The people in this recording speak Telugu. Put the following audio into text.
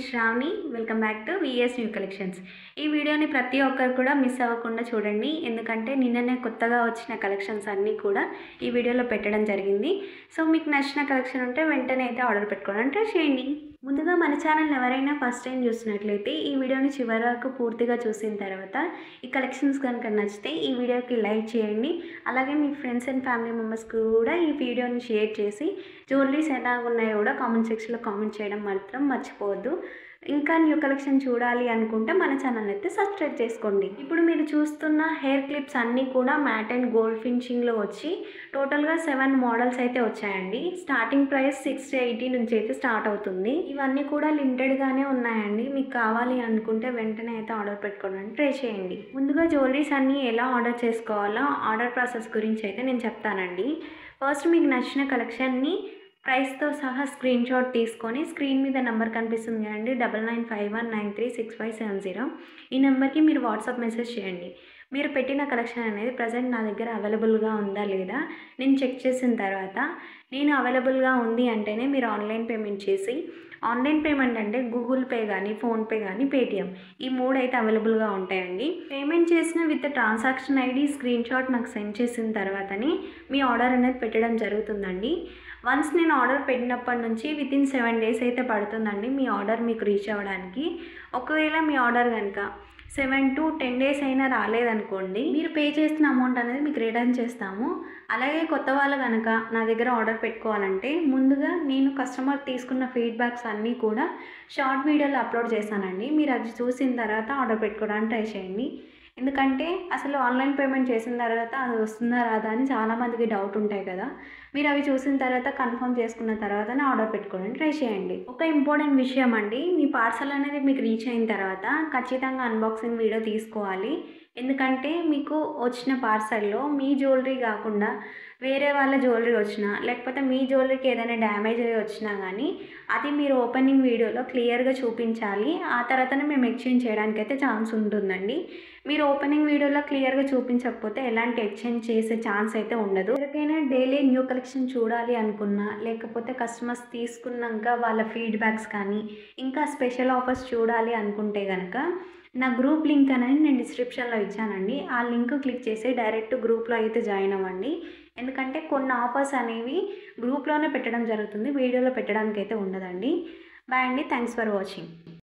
Shravani. Welcome back to VS new collections. ఈ వీడియోని ప్రతి ఒక్కరు కూడా మిస్ అవ్వకుండా చూడండి, ఎందుకంటే నిన్ననే కొత్తగా వచ్చిన కలెక్షన్స్ అన్నీ కూడా ఈ వీడియోలో పెట్టడం జరిగింది. సో మీకు నచ్చిన కలెక్షన్ ఉంటే వెంటనే అయితే ఆర్డర్ పెట్టుకోవడానికి ట్రై చేయండి. ముందుగా మన ఛానల్ ఎవరైనా ఫస్ట్ టైం చూసినట్లయితే ఈ వీడియోని చివరి వరకు పూర్తిగా చూసిన తర్వాత ఈ కలెక్షన్స్ కనుక నచ్చితే ఈ వీడియోకి లైక్ చేయండి. అలాగే మీ ఫ్రెండ్స్ అండ్ ఫ్యామిలీ మెంబర్స్కి కూడా ఈ వీడియోని షేర్ చేసి జ్యువెలరీస్ ఎలా ఉన్నాయో కూడా కామెంట్ సెక్షన్లో కామెంట్ చేయడం మాత్రం మర్చిపోవద్దు. ఇంకా న్యూ కలెక్షన్ చూడాలి అనుకుంటే మన ఛానల్ అయితే సబ్స్క్రైబ్ చేసుకోండి. ఇప్పుడు మీరు చూస్తున్న హెయిర్ క్లిప్స్ అన్నీ కూడా మ్యాట్ అండ్ గోల్డ్ ఫినిషింగ్లో వచ్చి టోటల్గా 7 మోడల్స్ అయితే వచ్చాయండి. స్టార్టింగ్ ప్రైస్ 680 నుంచి అయితే స్టార్ట్ అవుతుంది. ఇవన్నీ కూడా లిమిటెడ్గానే ఉన్నాయండి. మీకు కావాలి అనుకుంటే వెంటనే అయితే ఆర్డర్ పెట్టుకోవడానికి ట్రై చేయండి. ముందుగా జ్యువెలరీస్ అన్నీ ఎలా ఆర్డర్ చేసుకోవాలో ఆర్డర్ ప్రాసెస్ గురించి అయితే నేను చెప్తానండి. ఫస్ట్ మీకు నచ్చిన కలెక్షన్ని ప్రైస్తో సహా స్క్రీన్ షాట్ తీసుకొని స్క్రీన్ మీద నెంబర్ కనిపిస్తుంది కదండి, 9951936570. ఈ నెంబర్కి మీరు వాట్సాప్ మెసేజ్ చేయండి. మీరు పెట్టిన కలెక్షన్ అనేది ప్రజెంట్ నా దగ్గర అవైలబుల్గా ఉందా లేదా నేను చెక్ చేసిన తర్వాత నేను అవైలబుల్గా ఉంది అంటేనే మీరు ఆన్లైన్ పేమెంట్ చేసి, ఆన్లైన్ పేమెంట్ అంటే గూగుల్ పే కానీ ఫోన్పే కానీ పేటిఎం, ఈ 3 అయితే అవైలబుల్గా ఉంటాయండి. పేమెంట్ చేసిన with transaction ID screen shot నాకు సెండ్ చేసిన తర్వాతనే మీ ఆర్డర్ అనేది పెట్టడం జరుగుతుందండి. వన్స్ నేను ఆర్డర్ పెట్టినప్పటి నుంచి వితిన్ 7 డేస్ అయితే పడుతుందండి మీ ఆర్డర్ మీకు రీచ్ అవ్వడానికి. ఒకవేళ మీ ఆర్డర్ కనుక 7 to 10 డేస్ అయినా రాలేదనుకోండి, మీరు పే చేసిన అమౌంట్ అనేది మీకు రిటర్న్ చేస్తాము. అలాగే కొత్త వాళ్ళు కనుక నా దగ్గర ఆర్డర్ పెట్టుకోవాలంటే ముందుగా నేను కస్టమర్ తీసుకున్న ఫీడ్బ్యాక్స్ అన్నీ కూడా షార్ట్ వీడియోలో అప్లోడ్ చేశానండి. మీరు అది చూసిన తర్వాత ఆర్డర్ పెట్టుకోవడానికి ట్రై చేయండి. ఎందుకంటే అసలు ఆన్లైన్ పేమెంట్ చేసిన తర్వాత అది వస్తుందా రాదా అని చాలామందికి డౌట్ ఉంటాయి కదా. మీరు అవి చూసిన తర్వాత కన్ఫర్మ్ చేసుకున్న తర్వాతనే ఆర్డర్ పెట్టుకోవడానికి ట్రై చేయండి. ఒక ఇంపార్టెంట్ విషయం అండి, మీ పార్సల్ అనేది మీకు రీచ్ అయిన తర్వాత ఖచ్చితంగా అన్బాక్సింగ్ వీడియో తీసుకోవాలి. ఎందుకంటే మీకు వచ్చిన పార్సల్లో మీ జ్యువెలరీ కాకుండా వేరే వాళ్ళ జ్యువెలరీ వచ్చినా, లేకపోతే మీ జ్యువెలరీకి ఏదైనా డ్యామేజ్ అయ్యి వచ్చినా కానీ అది మీరు ఓపెనింగ్ వీడియోలో క్లియర్గా చూపించాలి. ఆ తర్వాతనే మేము ఎక్స్చేంజ్ చేయడానికి అయితే ఛాన్స్ ఉంటుందండి. మీరు ఓపెనింగ్ వీడియోలో క్లియర్గా చూపించకపోతే ఎలాంటి ఎక్స్చేంజ్ చేసే ఛాన్స్ అయితే ఉండదు. ఎవరికైనా డైలీ న్యూ కలెక్షన్ చూడాలి అనుకున్నా, లేకపోతే కస్టమర్స్ తీసుకున్నాక వాళ్ళ ఫీడ్బ్యాక్స్ కానీ ఇంకా స్పెషల్ ఆఫర్స్ చూడాలి అనుకుంటే కనుక నా గ్రూప్ లింక్ అనేది నేను డిస్క్రిప్షన్లో ఇచ్చానండి. ఆ లింక్ క్లిక్ చేసి డైరెక్ట్ గ్రూప్లో అయితే జాయిన్ అవ్వండి. ఎందుకంటే కొన్ని ఆఫర్స్ అనేవి గ్రూప్లోనే పెట్టడం జరుగుతుంది, వీడియోలో పెట్టడానికి అయితే ఉండదండి. బాయ్ అండి, థ్యాంక్స్ ఫర్ వాచింగ్.